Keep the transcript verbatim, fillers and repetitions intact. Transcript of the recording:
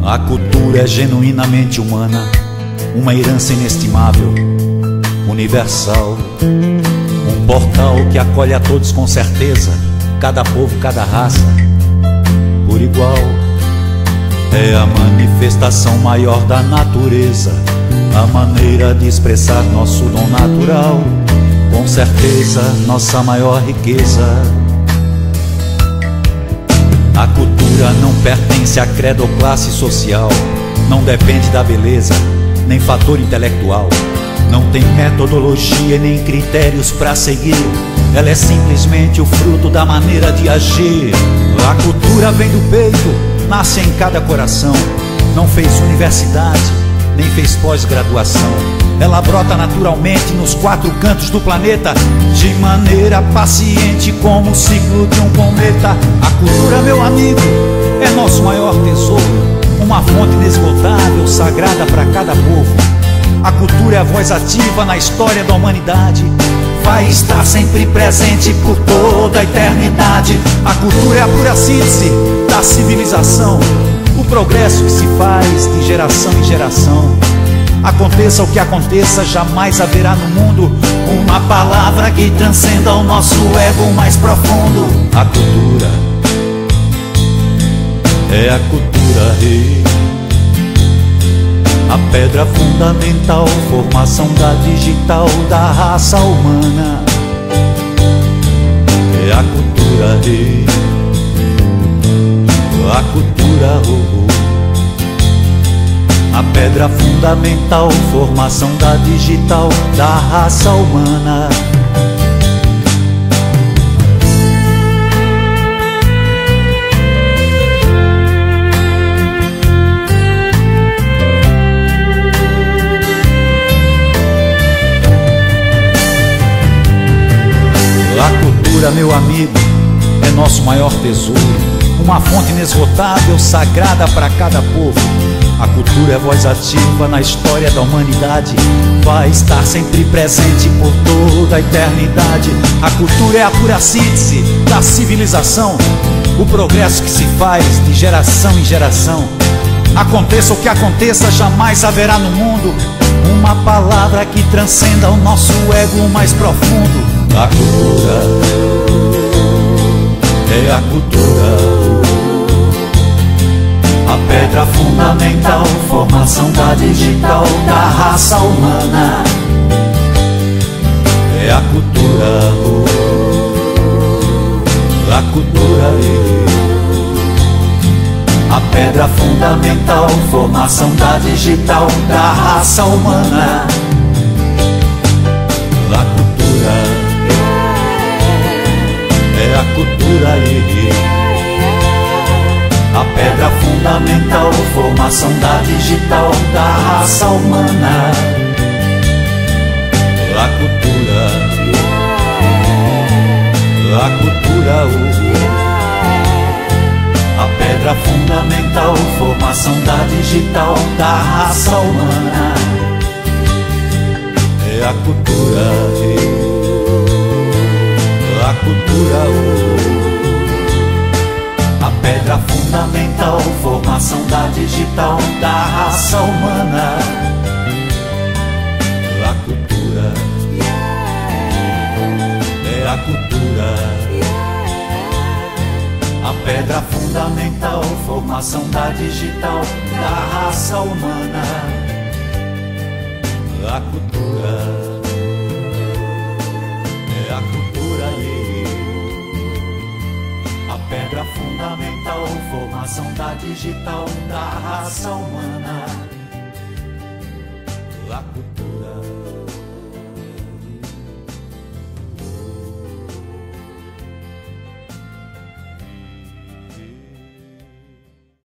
A cultura é genuinamente humana, uma herança inestimável, universal. Um portal que acolhe a todos com certeza, cada povo, cada raça, por igual. É a manifestação maior da natureza, a maneira de expressar nosso dom natural, com certeza nossa maior riqueza. A cultura não pertence a credo ou classe social, não depende da beleza, nem fator intelectual, não tem metodologia nem critérios para seguir, ela é simplesmente o fruto da maneira de agir. A cultura vem do peito, nasce em cada coração, não fez universidade, nem fez pós-graduação. Ela brota naturalmente nos quatro cantos do planeta, de maneira paciente como o ciclo de um cometa. A cultura, meu amigo, é nosso maior tesouro, uma fonte inesgotável, sagrada para cada povo. A cultura é a voz ativa na história da humanidade, vai estar sempre presente por toda a eternidade. A cultura é a pura síntese da civilização, o progresso que se faz de geração em geração. Aconteça o que aconteça, jamais haverá no mundo uma palavra que transcenda o nosso ego mais profundo. A cultura é a cultura rei, a pedra fundamental, formação da digital da raça humana. É a cultura rei, a cultura oh, oh. A pedra fundamental, formação da digital da raça humana. A cultura, meu amigo, é nosso maior tesouro, uma fonte inesgotável, sagrada para cada povo. A cultura é voz ativa na história da humanidade, vai estar sempre presente por toda a eternidade. A cultura é a pura síntese da civilização, o progresso que se faz de geração em geração. Aconteça o que aconteça, jamais haverá no mundo uma palavra que transcenda o nosso ego mais profundo. A cultura é a cultura, a pedra fundamental, formação da digital da raça humana. É a cultura, oh, a cultura, a pedra fundamental, formação da digital da raça humana. A cultura é a cultura, a pedra fundamental, formação da digital da raça humana. A cultura, a cultura, a pedra fundamental, formação da digital da raça humana. É a cultura, a cultura, a pedra fundamental, formação da digital da raça humana. A cultura é a cultura, a pedra fundamental, formação da digital da raça humana. A cultura é a cultura, a pedra fundamental, formação da digital da raça humana. A cultura